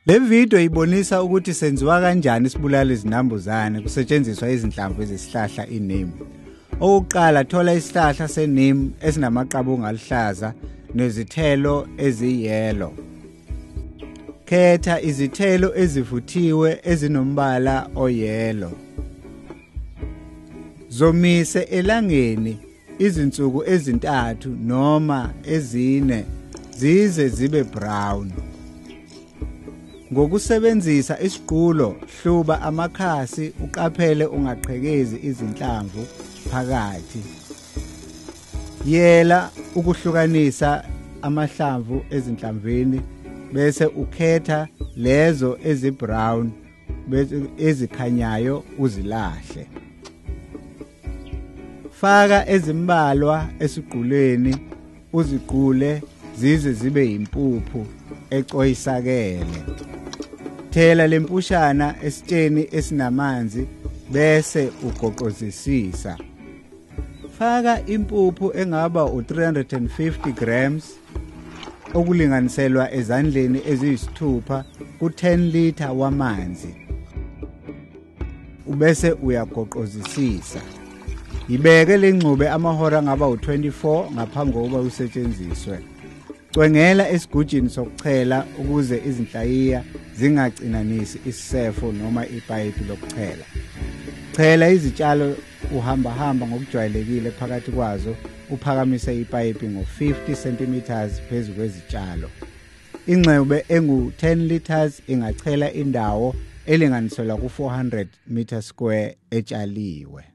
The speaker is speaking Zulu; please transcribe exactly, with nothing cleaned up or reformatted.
Le video ibonisa ukuthi senziwa kanjani isibulala izinambuzane kusetshenziswa izinhlamvu ezesihlahla iNeem. Okokuqala, thola isihlahla seNeem esinamaqabunga aluhlaza nezithelo eziyellow. Khetha izithelo ezivuthiwe ezinombala oyellow. Zomise elangeni izinsuku ezintathu noma ezine zize zibe brown. Ngokusebenzisa isiqulo, hluba amakhasi uqaphele ungaqhekezi izinhlamvu phakathi. Yela ukuhlukanisa amahlamvu ezinhlamvini bese ukhetha lezo ezibrown bese ezikhanyayo uzilahle. Faka ezimbalwa esiquleni uziqule zize zibe impuphu ecoyisakele. Thela lempushana esitsheni esinamanzi bese ugoqozisisa. Faka impuphu engaba u three hundred fifty grams okulinganiselwa ezandleni eziyisithupha ku ten liter wamanzi. Ubese uyagoqozisisa. Ibeke lengxube amahora ngaba u twenty-four ngaphambi kokuba usetshenziswe. Cwengela esigujini sokuchela ukuze izinhlayiya zingacinanisi isisefo noma ipayipi lokuchela. Chela izitshalo uhamba hamba ngokujwayelekile phakathi kwazo uphakamise ipayipi ngo fifty centimeters phezulu kwezitshalo. Ingxube engu ten liters ingachela indawo elinganiselwa ku four hundred meter square etshaliwe.